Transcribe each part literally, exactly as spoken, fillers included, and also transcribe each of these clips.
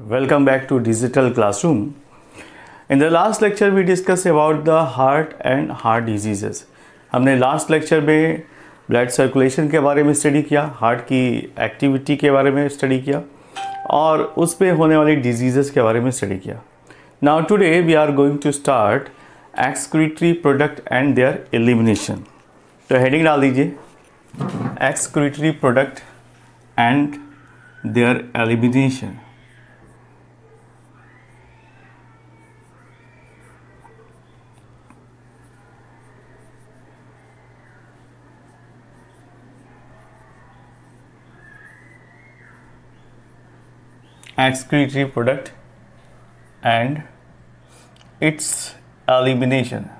welcome back to Digital Classroom. In the last lecture we discussed about the heart and heart diseases. हमने last lecture में blood circulation के बारे में study किया, heart की activity के बारे में स्टडी किया और उस पे होने वाली डिजीज़ेस के बारे में स्टडी किया. Now today we are going to start excretory product and their elimination. तो हेडिंग डाल दीजिए excretory product and their elimination. Excretory product and its elimination.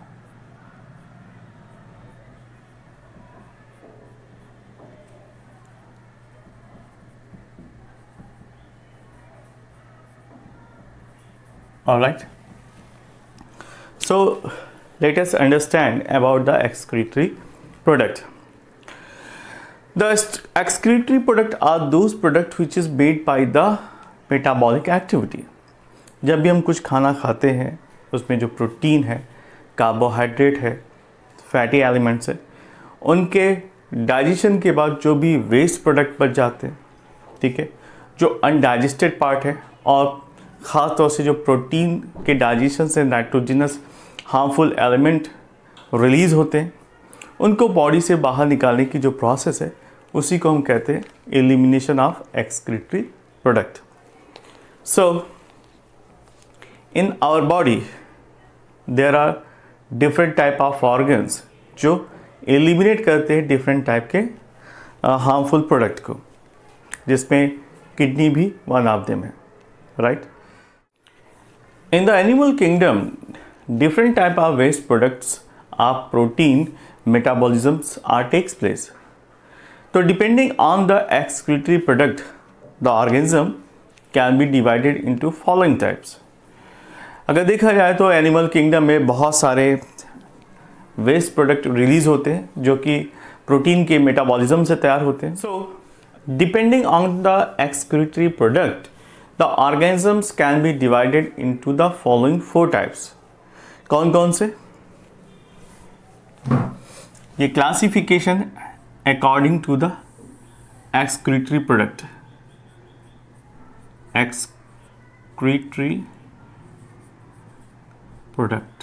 All right. So let us understand about the excretory product. The excretory product are those products which is made by the metabolic activity. जब भी हम कुछ खाना खाते हैं उसमें जो protein है, कार्बोहाइड्रेट है, फैटी एलिमेंट्स है, उनके डाइजेशन के बाद जो भी वेस्ट प्रोडक्ट बच जाते हैं, ठीक है, जो अनडाइजेस्टेड पार्ट है और ख़ास तौर से जो प्रोटीन के डाइजेशन से नाइट्रोजनस हार्मफुल एलिमेंट रिलीज़ होते हैं, उनको बॉडी से बाहर निकालने की जो प्रोसेस है उसी को हम कहते हैं elimination of excretory product. So, in our body, there are different type of organs जो eliminate करते हैं different type के uh, harmful product को, जिसमें kidney भी one of them है, right? In the animal kingdom, different type of waste products of protein metabolisms are takes place. So, depending on the excretory product, the organism can be divided into following types. अगर देखा जाए तो animal kingdom में बहुत सारे waste product release होते हैं जो कि प्रोटीन के मेटाबॉलिज्म से तैयार होते हैं. So depending on the excretory product the organisms can be divided into the following four types. कौन कौन से? ये classification according to the excretory product. Excretory product.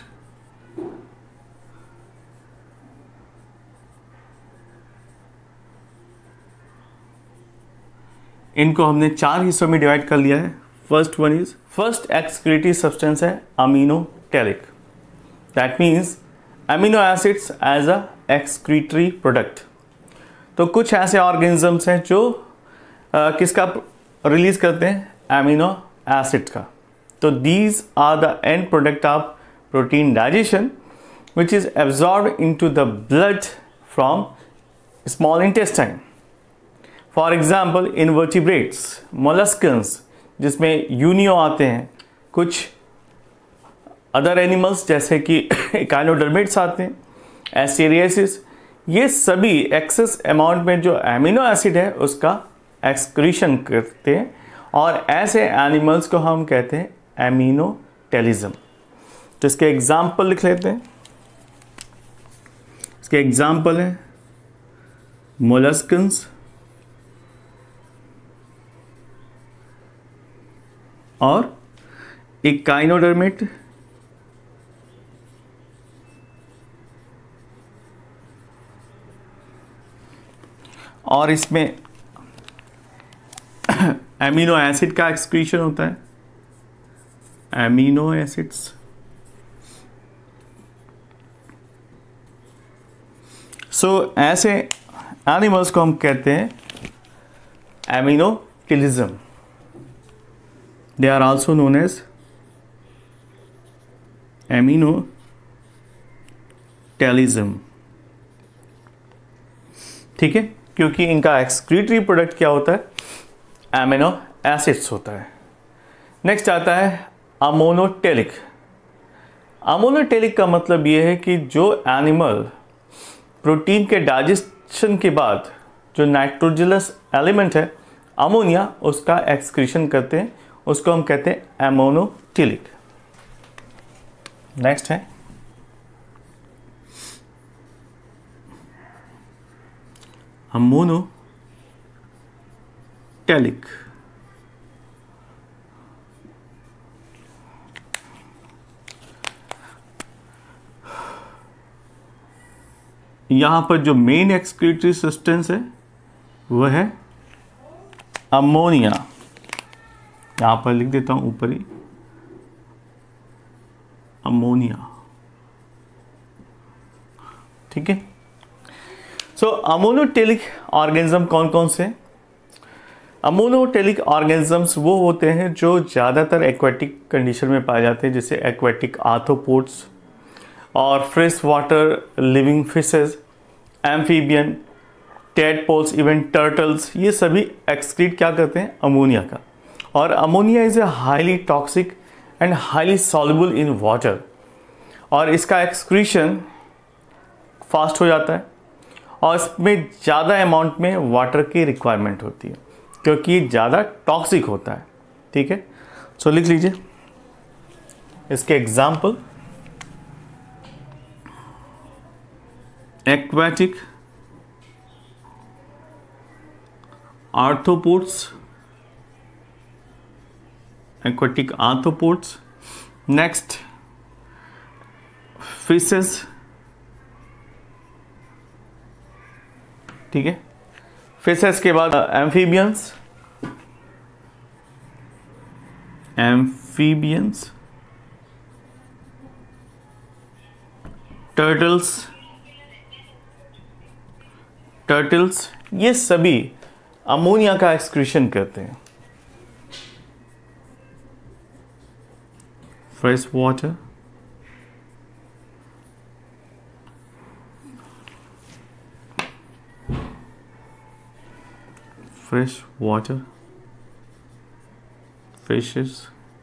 इनको हमने चार हिस्सों में डिवाइड कर लिया है. First one is first excretory substance है aminotelic. That means amino acids as a excretory product. तो कुछ ऐसे ऑर्गेनिजम्स हैं जो आ, किसका रिलीज करते हैं? एमिनो एसिड का. तो these are the end product of protein digestion which is absorb into the blood from small intestine. For example invertebrates, molluscans जिसमें यूनियो आते हैं, कुछ अदर एनिमल्स जैसे कि काइनोडर्मेट्स आते हैं, एस्टेरियासिस, ये सभी एक्सेस अमाउंट में जो एमिनो एसिड है उसका एक्सक्रीशन करते हैं और ऐसे एनिमल्स को हम कहते हैं एमिनोटेलिज्म. तो इसके एग्जाम्पल लिख लेते हैं. इसके एग्जाम्पल है मोलस्कन्स और एक काइनोडर्मेट और इसमें एमिनो एसिड का एक्सक्रीशन होता है. एमिनो एसिड्स सो ऐसे एनिमल्स को हम कहते हैं aminotelism. They are also known as aminotelism. ठीक है, क्योंकि इनका एक्सक्रीटरी प्रोडक्ट क्या होता है? एमिनो एसिड्स होता है. नेक्स्ट आता है अमोनोटेलिक. अमोनोटेलिक का मतलब ये है कि जो एनिमल प्रोटीन के डाइजेशन के बाद जो नाइट्रोजनस एलिमेंट है अमोनिया उसका एक्सक्रीशन करते हैं, उसको हम कहते हैं एमोनोटेलिक। नेक्स्ट है अमोनोटेलिक। यहां पर जो मेन एक्सक्रीटरी सब्सटेंस है वह है अमोनिया। यहां पर लिख देता हूं ऊपर ही अमोनिया, ठीक है। सो अमोनोटेलिक ऑर्गेनिज्म कौन कौन से? अमोनोटेलिक ऑर्गेनिजम्स वो होते हैं जो ज़्यादातर एक्वेटिक कंडीशन में पाए जाते हैं, जैसे एक्वेटिक आर्थ्रोपोड्स और fresh water living fishes, amphibian, tadpoles, even turtles, ये सभी एक्सक्रीट क्या करते हैं? अमोनिया का। और ammonia is a highly toxic and highly soluble in water, और इसका एक्सक्रीशन फास्ट हो जाता है और इसमें ज़्यादा अमाउंट में वाटर की रिक्वायरमेंट होती है क्योंकि ये ज़्यादा टॉक्सिक होता है, ठीक है। सो लिख लीजिए इसके example: aquatic arthropods, aquatic arthropods, next fishes, ठीक है। फिशेस के बाद एम्फीबियंस, एम्फीबियंस, टर्टल्स, टर्टल्स, ये सभी अमोनिया का एक्सक्रीशन करते हैं। Fresh water, fresh water fishes,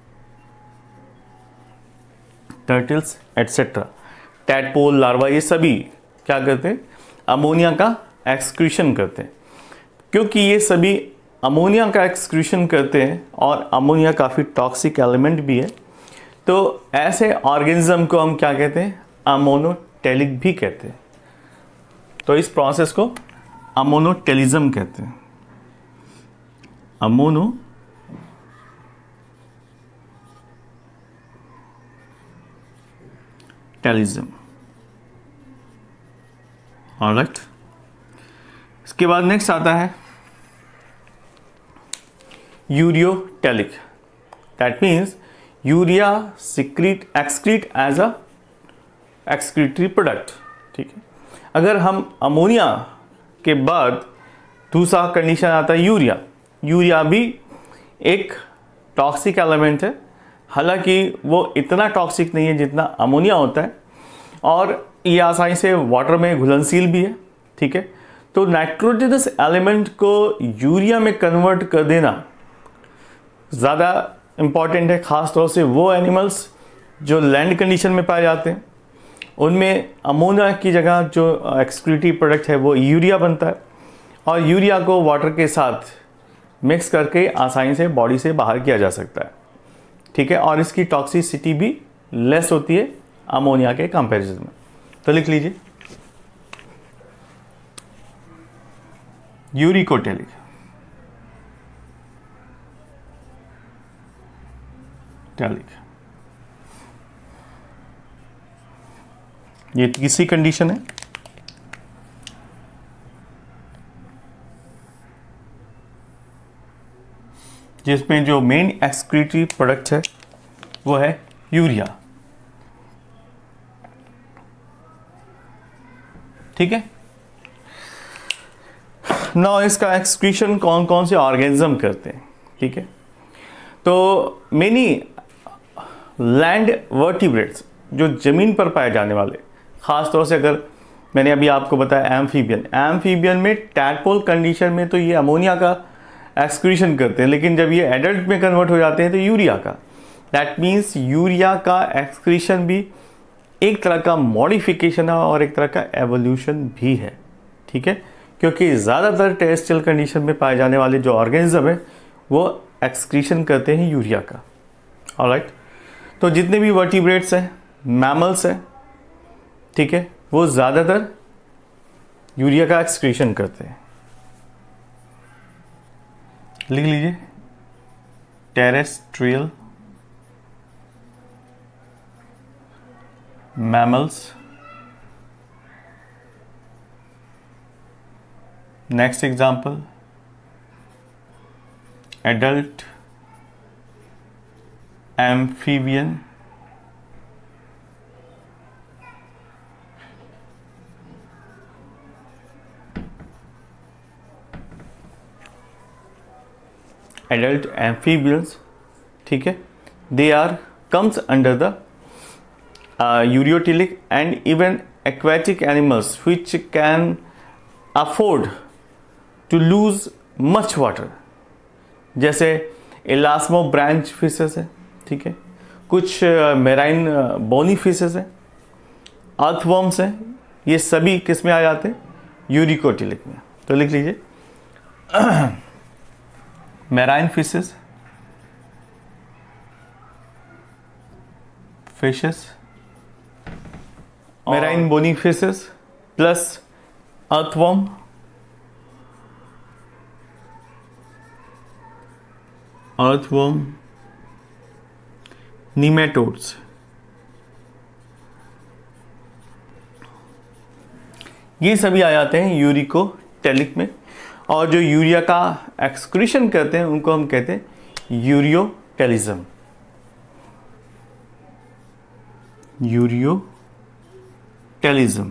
turtles etcetera, tadpole, larva, ये सभी क्या करते हैं? अमोनिया का एक्सक्रीशन करते हैं। क्योंकि ये सभी अमोनिया का एक्सक्रीशन करते हैं और अमोनिया काफ़ी टॉक्सिक एलिमेंट भी है, तो ऐसे ऑर्गेनिज्म को हम क्या कहते हैं? अमोनोटेलिक भी कहते हैं। तो इस प्रोसेस को अमोनोटेलिज्म कहते हैं। Ammonotelism, alright. इसके बाद नेक्स्ट आता है ureotelic. That means urea secrete excrete as a excretory product, ठीक है। अगर हम अमोनिया के बाद दूसरा कंडीशन आता है यूरिया। यूरिया भी एक टॉक्सिक एलिमेंट है, हालांकि वो इतना टॉक्सिक नहीं है जितना अमोनिया होता है, और ये आसानी से वाटर में घुलनशील भी है, ठीक है। तो नाइट्रोजनस एलिमेंट को यूरिया में कन्वर्ट कर देना ज़्यादा इम्पॉर्टेंट है, ख़ास तौर से वो एनिमल्स जो लैंड कंडीशन में पाए जाते हैं, उनमें अमोनिया की जगह जो एक्सक्रीटिव प्रोडक्ट है वो यूरिया बनता है, और यूरिया को वाटर के साथ मिक्स करके आसानी से बॉडी से बाहर किया जा सकता है, ठीक है। और इसकी टॉक्सिसिटी भी लेस होती है अमोनिया के कंपैरिजन में। तो लिख लीजिए यूरिकोटेलिक, टेलिक, ये तीसरी कंडीशन है। जिसमें जो मेन एक्सक्रीटरी प्रोडक्ट है वो है यूरिया, ठीक है। नाउ इसका एक्सक्रीशन कौन कौन से ऑर्गेनिज्म करते हैं, ठीक है। तो मेनी लैंड वर्टिब्रेट्स, जो जमीन पर पाए जाने वाले, खास तौर से अगर मैंने अभी आपको बताया एम्फीबियन, एम्फीबियन में टैडपोल कंडीशन में तो ये अमोनिया का एक्सक्रीशन करते हैं, लेकिन जब ये एडल्ट में कन्वर्ट हो जाते हैं तो यूरिया का। दैट मीन्स यूरिया का एक्सक्रीशन भी एक तरह का मॉडिफिकेशन है और एक तरह का एवोल्यूशन भी है, ठीक है। क्योंकि ज़्यादातर टेरेस्ट्रियल कंडीशन में पाए जाने वाले जो ऑर्गेनिज्म है वो एक्सक्रीशन करते हैं यूरिया का। ऑलराइट, तो जितने भी वर्टिब्रेट्स हैं, मैमल्स हैं, ठीक है, वो ज़्यादातर यूरिया का एक्सक्रीशन करते हैं। लिख लीजिए, terrestrial mammals. Next example, adult amphibian adult amphibians, ठीक है, they are comes under the ureotelic and even aquatic animals which can afford to lose much water, जैसे एलास्मो ब्रांच फिशेस है, ठीक है, कुछ मेराइन बोनी फिशेस है, अर्थवर्म्स हैं, ये सभी किस में आ जाते हैं? यूरिकोटिलिक में। तो लिख लीजिए marine fishes, fishes, marine bony fishes plus earthworm, earthworm, nematodes, ये सभी आ जाते हैं यूरिकोटेलिक में। और जो यूरिया का एक्सक्रीशन करते हैं उनको हम कहते हैं यूरियोटेलिज्म। यूरियोटेलिज्म।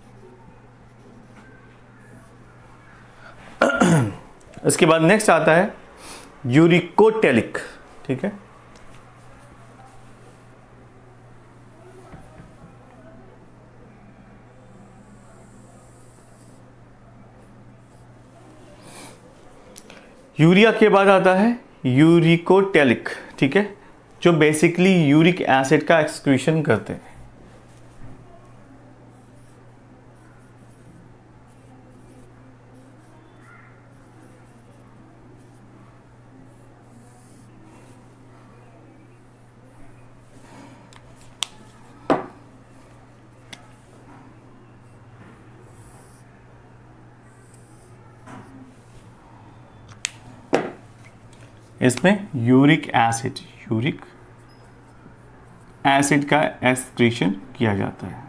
इसके बाद नेक्स्ट आता है यूरिकोटेलिक, ठीक है। यूरिया के बाद आता है यूरिकोटेलिक, ठीक है, जो बेसिकली यूरिक एसिड का एक्सक्रीशन करते हैं। इसमें यूरिक एसिड यूरिक एसिड का एक्सक्रीशन किया जाता है।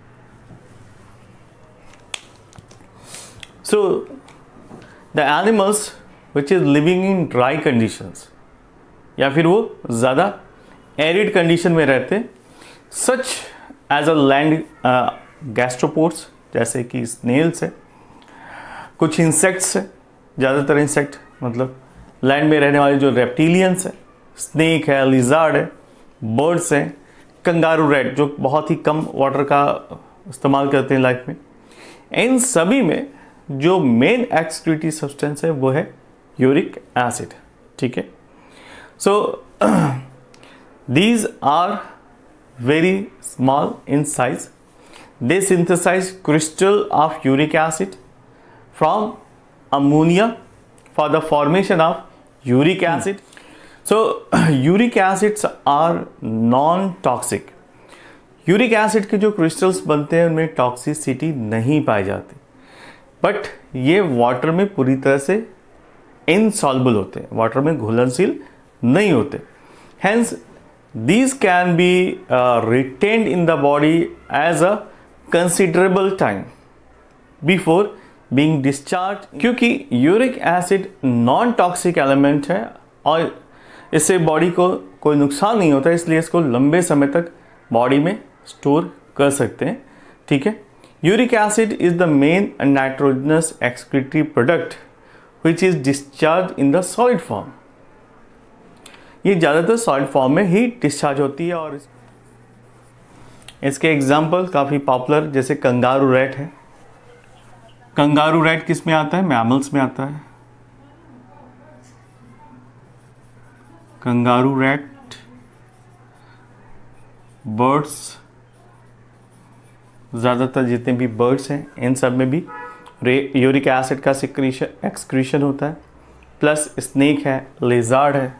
So the animals which is living in dry conditions, या फिर वो ज़्यादा एरिड कंडीशन में रहते हैं, such as a land gastropods, जैसे कि स्नेल्स है, कुछ इंसेक्ट्स है, ज़्यादातर इंसेक्ट मतलब लैंड में रहने वाले जो रेप्टिलियंस है, स्नेक है, लिजार्ड है, बर्ड्स हैं, कंगारू रैट जो बहुत ही कम वाटर का इस्तेमाल करते हैं लाइफ में, इन सभी में जो मेन एक्सक्रीटरी सब्सटेंस है वो है यूरिक एसिड, ठीक है। So these are very small in size, they synthesize crystal of uric acid from ammonia for the formation of uric acid. So uric acids are non-toxic. Uric acid के जो crystals बनते हैं उनमें toxicity नहीं पाई जाती, बट ये water में पूरी तरह से इनसॉल्युबल होते हैं, वाटर में घुलनशील नहीं होते। Hence these can be uh, retained in the body as a considerable time before being discharge, क्योंकि uric acid non toxic element है और इससे बॉडी को कोई नुकसान नहीं होता, इसलिए इसको लंबे समय तक बॉडी में स्टोर कर सकते हैं, ठीक है। Uric acid is the main nitrogenous excretory product which is discharge in the solid form. ये ज़्यादातर सॉलिड फॉर्म में ही डिस्चार्ज होती है। और इसके एग्जाम्पल काफ़ी पॉपुलर, जैसे कंगारू रैट है। कंगारू रैट किस में आता है? मैमल्स में आता है। कंगारू रैट, बर्ड्स, ज़्यादातर जितने भी बर्ड्स हैं इन सब में भी यूरिक एसिड का सिक्रीशन एक्सक्रीशन होता है। प्लस स्नेक है, लिजार्ड है,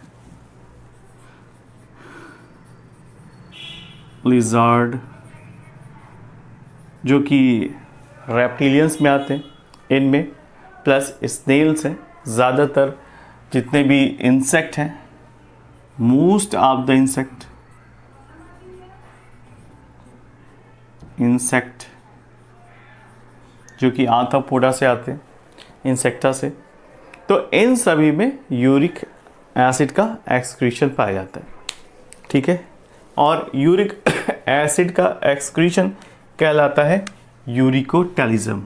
लिजार्ड जो कि रेप्टिलियंस में आते हैं, इनमें प्लस स्नेल्स हैं। ज़्यादातर जितने भी इंसेक्ट हैं, most of the insect insect जो कि आर्थ्रोपोडा से आते हैं, इंसेक्टा से, तो इन सभी में यूरिक एसिड का एक्सक्रीशन पाया जाता है। ठीक है, और यूरिक एसिड का एक्सक्रीशन कहलाता है यूरिकोटेलिज्म।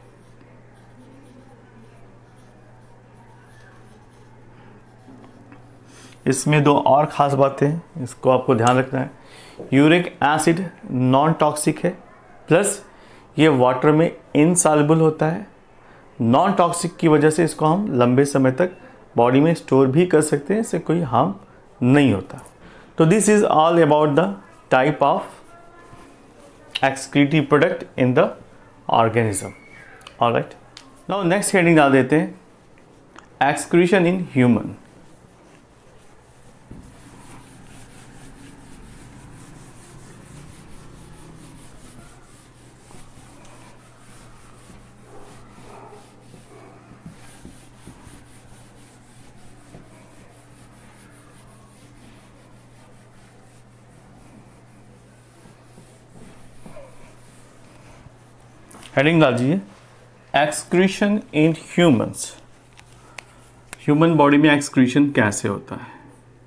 इसमें दो और ख़ास बातें हैं, इसको आपको ध्यान रखना है। यूरिक एसिड नॉन टॉक्सिक है, प्लस ये वाटर में इनसॉल्युबल होता है। नॉन टॉक्सिक की वजह से इसको हम लंबे समय तक बॉडी में स्टोर भी कर सकते हैं, इससे कोई हार्म नहीं होता। तो this is all about the type of excretive product in the organism. Alright, now next heading डाल देते हैं, एक्सक्रीशन इन ह्यूमन। हेडिंग डालिए, excretion in humans. Human body में एक्सक्रीशन कैसे होता है?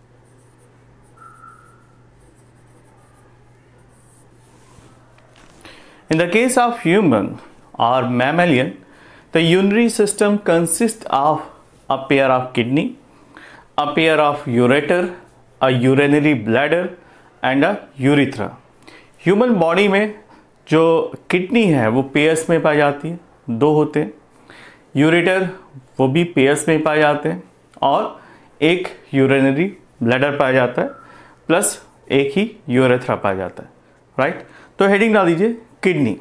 In the case of human or mammalian, the urinary system consists of a pair of kidney, a pair of ureter, a urinary bladder and a urethra. Human body में जो kidney है वो pairs में पाई जाती है, दो होते हैं। यूरेटर वो भी पेयर्स में पाए जाते हैं, और एक यूरिनरी ब्लैडर पाया जाता है, प्लस एक ही यूरेथ्रा पाया जाता है। राइट, तो हेडिंग डाल दीजिए kidney.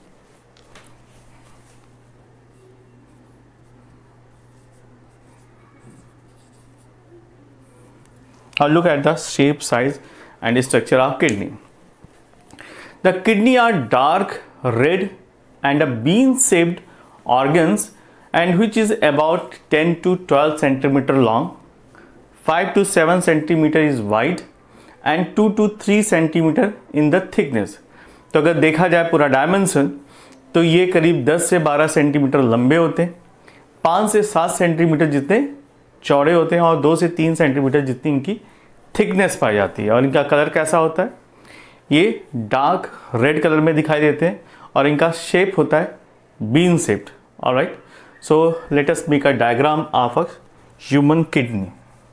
I'll look at the shape, size and structure of kidney. The kidney are dark red and a bean-shaped organs, and which is about ten to twelve centimeter long, five to seven centimeter is wide and two to three centimeter in the thickness. तो अगर देखा जाए पूरा dimension, तो ये करीब दस से बारह सेंटीमीटर लंबे होते हैं, पाँच से सात सेंटीमीटर जितने चौड़े होते हैं, और दो से तीन सेंटीमीटर जितनी इनकी थिकनेस पाई जाती है। और इनका कलर कैसा होता है? ये डार्क रेड कलर में दिखाई देते हैं, और इनका शेप होता है bean shaped. Alright, so let us make a diagram of a human kidney.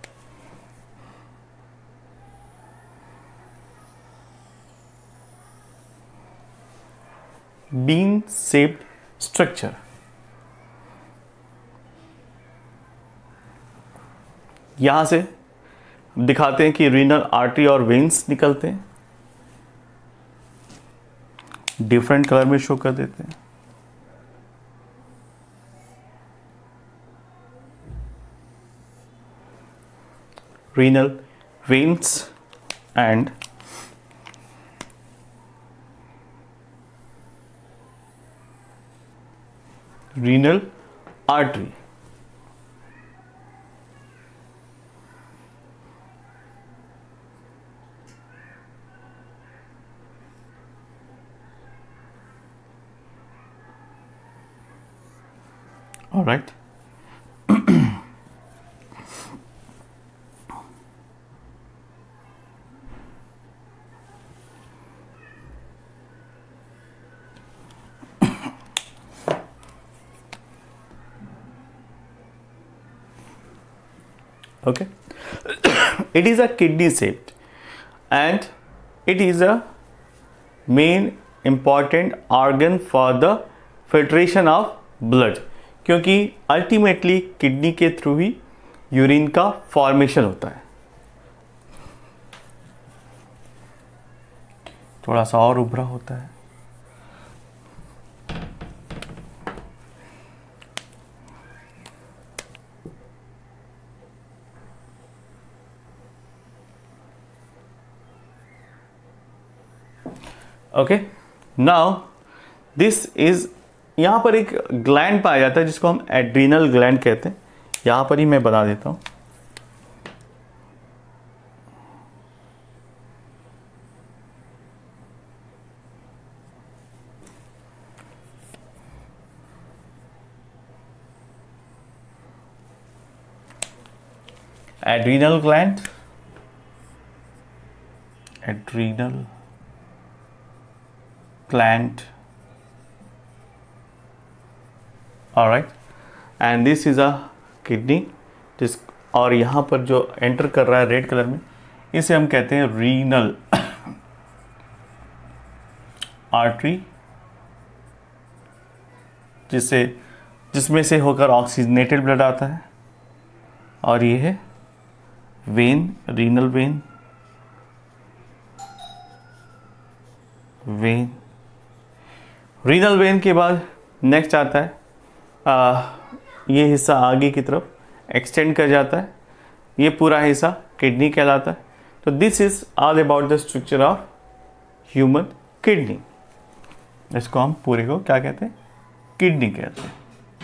Bean shaped structure. यहां से दिखाते हैं कि रीनल आर्टरी और वेन्स निकलते हैं, डिफरेंट कलर में शो कर देते हैं। Renal veins and renal artery. All right. Okay. It is a kidney shaped, and it is a main important organ for the filtration of blood, क्योंकि ultimately kidney के through ही urine का formation होता है। थोड़ा सा और उभरा होता है। ओके, नाउ दिस इज, यहाँ पर एक ग्लैंड पाया जाता है जिसको हम एड्रीनल ग्लैंड कहते हैं। यहाँ पर ही मैं बता देता हूँ। Adrenal gland, adrenal gland, all right, and this is a kidney, जिस और यहाँ पर जो एंटर कर रहा है रेड कलर में, इसे हम कहते हैं रीनल आर्टरी, जिससे जिसमें से होकर ऑक्सीजनेटेड ब्लड आता है। और ये है vein, renal vein, vein renal vein के बाद नेक्स्ट आता है आ, ये हिस्सा आगे की तरफ एक्सटेंड कर जाता है, ये पूरा हिस्सा किडनी कहलाता है। तो this is all about the structure of human kidney. इसको हम पूरे को क्या कहते हैं? किडनी कहते हैं।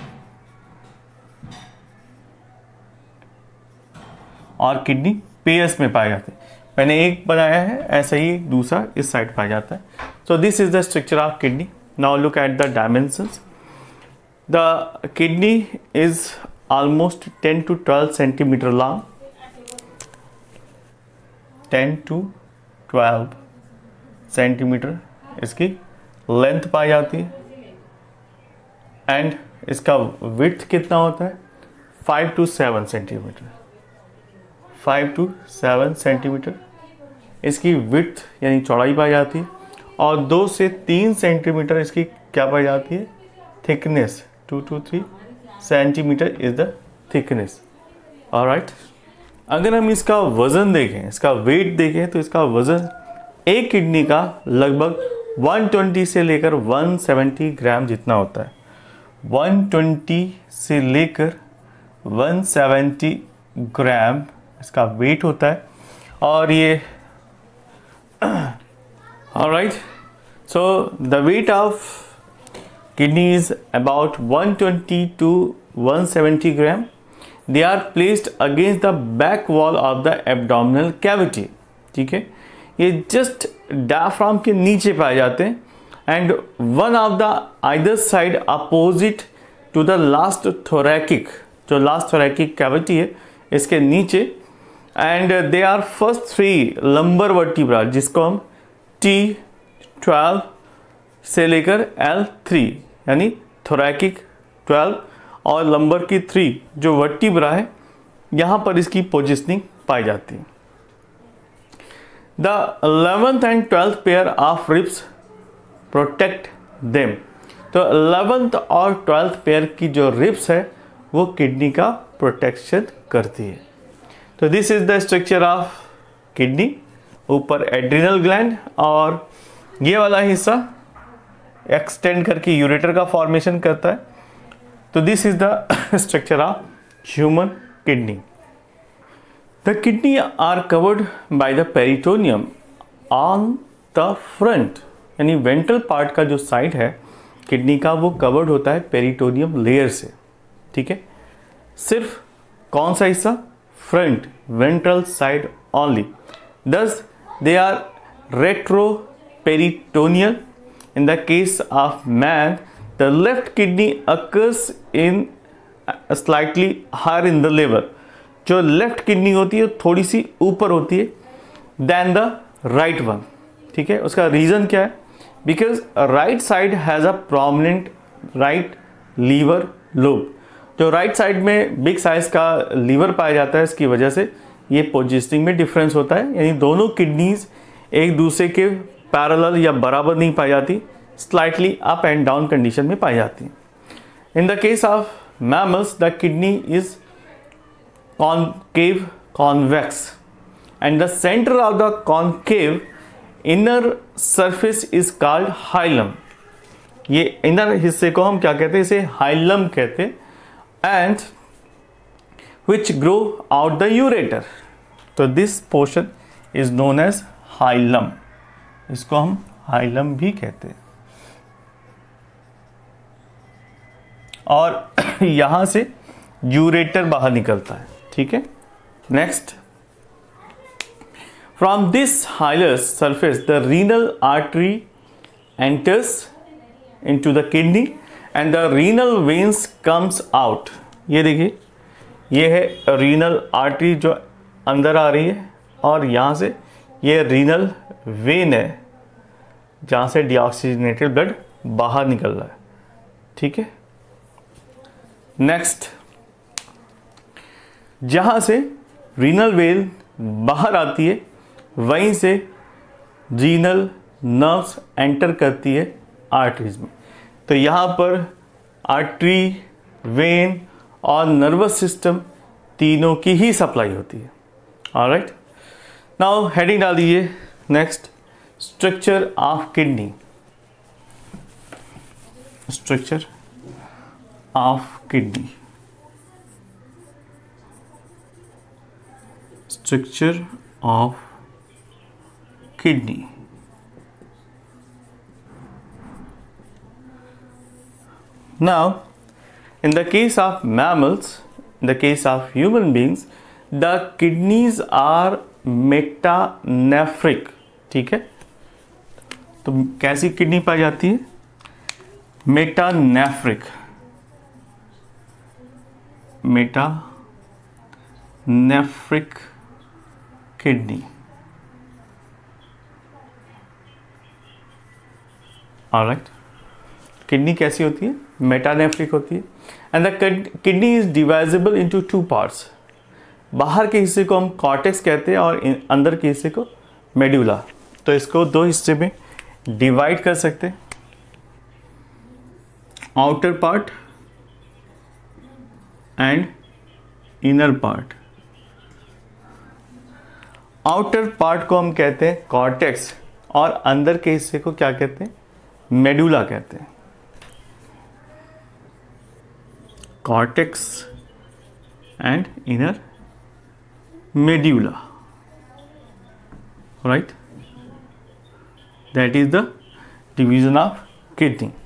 और किडनी पेयर्स में पाए जाते हैं। मैंने एक बनाया है, ऐसा ही दूसरा इस साइड पाया जाता है। So this is the structure of kidney. Now look at the dimensions. The kidney is almost ten to twelve centimeter long. ten to twelve centimeter इसकी लेंथ पाई जाती है। एंड इसका विड्थ कितना होता है? Five to seven centimeter. Five to seven centimeter इसकी width यानी चौड़ाई पाई जाती है। और दो से तीन सेंटीमीटर इसकी क्या पाई जाती है? Thickness. Two to three centimeter is the thickness. Alright, अगर हम इसका वजन देखें, इसका वेट देखें, तो इसका वजन एक किडनी का लगभग एक सौ बीस से लेकर एक सौ सत्तर ग्राम जितना होता है। एक सौ बीस से लेकर एक सौ सत्तर ग्राम इसका वेट होता है। और ये alright, so the weight of kidney is about one twenty to one seventy gram. They are placed against the back wall of the abdominal cavity. ठीक है, ये just diaphragm के नीचे पाए जाते हैं and one of the either side opposite to the last thoracic, जो last thoracic cavity है इसके नीचे, and they are first three lumbar vertebra जिसको हम T ट्वेल्व से लेकर एल थ्री यानी थोरैकिक ट्वेल्व और लंबर की थ्री जो वर्टिब्रा है, यहाँ पर इसकी पोजिशनिंग पाई जाती है। The eleventh and twelfth pair of ribs protect them. तो इलेवेंथ और ट्वेल्थ पेयर की जो रिब्स है वो किडनी का प्रोटेक्शन करती है। तो this is the structure of kidney. ऊपर एड्रिनल ग्लैंड और ये वाला हिस्सा एक्सटेंड करके यूरेटर का फॉर्मेशन करता है। तो this is the structure of human kidney. The kidney are covered by the peritoneum on the front, यानी वेंट्रल पार्ट का जो साइड है किडनी का वो कवर्ड होता है पेरिटोनियम लेयर से। ठीक है, सिर्फ कौन सा हिस्सा? Front, ventral side only. Thus they are retroperitoneal. In the case of man, the left kidney occurs in slightly higher in the liver. जो लेफ्ट किडनी होती है थोड़ी सी ऊपर होती है than the right one. ठीक है, उसका रीज़न क्या है? Because right side has a prominent right liver lobe. जो राइट साइड में बिग साइज का लीवर पाया जाता है, इसकी वजह से ये पोजिशनिंग में डिफरेंस होता है, यानी दोनों किडनीज एक दूसरे के पैरेलल या बराबर नहीं पाई जाती, slightly up and down condition में पाई जाती है। In the case of mammals the kidney is concave convex and the centre of the concave inner surface is called hilum. ये इनर हिस्से को हम क्या कहते हैं? इसे हाइलम कहते हैं। And which grow out the ureter. तो this portion is known as hilum. इसको हम हाइलम भी कहते हैं। और यहां से यूरेटर बाहर निकलता है, ठीक है। Next, from this hilus surface the renal artery enters into the kidney and the renal veins comes out. ये देखिए, ये है रीनल आर्टरी जो अंदर आ रही है, और यहां से ये रीनल वेन है जहां से डीऑक्सीजनेटेड ब्लड बाहर निकल रहा है, ठीक है। नेक्स्ट, जहां से रीनल वेन बाहर आती है वहीं से रीनल नर्व्स एंटर करती है आर्टरीज में। तो यहां पर आर्टरी, वेन और नर्वस सिस्टम तीनों की ही सप्लाई होती है। ऑलराइट, नाउ हेडिंग डाल दीजिए। Next, structure of kidney. Structure of kidney, structure of kidney. Now, in the case of mammals, in the case of human beings, the kidneys are metanephric, ठीक है। तो कैसी किडनी पाई जाती है? Metanephric, metanephric kidney. Alright, kidney कैसी होती है? मेटानेफ्रिक होती है। And the kidney is divisible into two parts. बाहर के हिस्से को हम कॉर्टेक्स कहते हैं और अंदर के हिस्से को मेड्यूला। तो इसको दो हिस्से में डिवाइड कर सकते हैं, outer part and inner part. Outer part को हम कहते हैं कॉर्टेक्स और अंदर के हिस्से को क्या कहते हैं? मेडुला कहते हैं। Cortex and inner medulla, right, that is the division of kidney.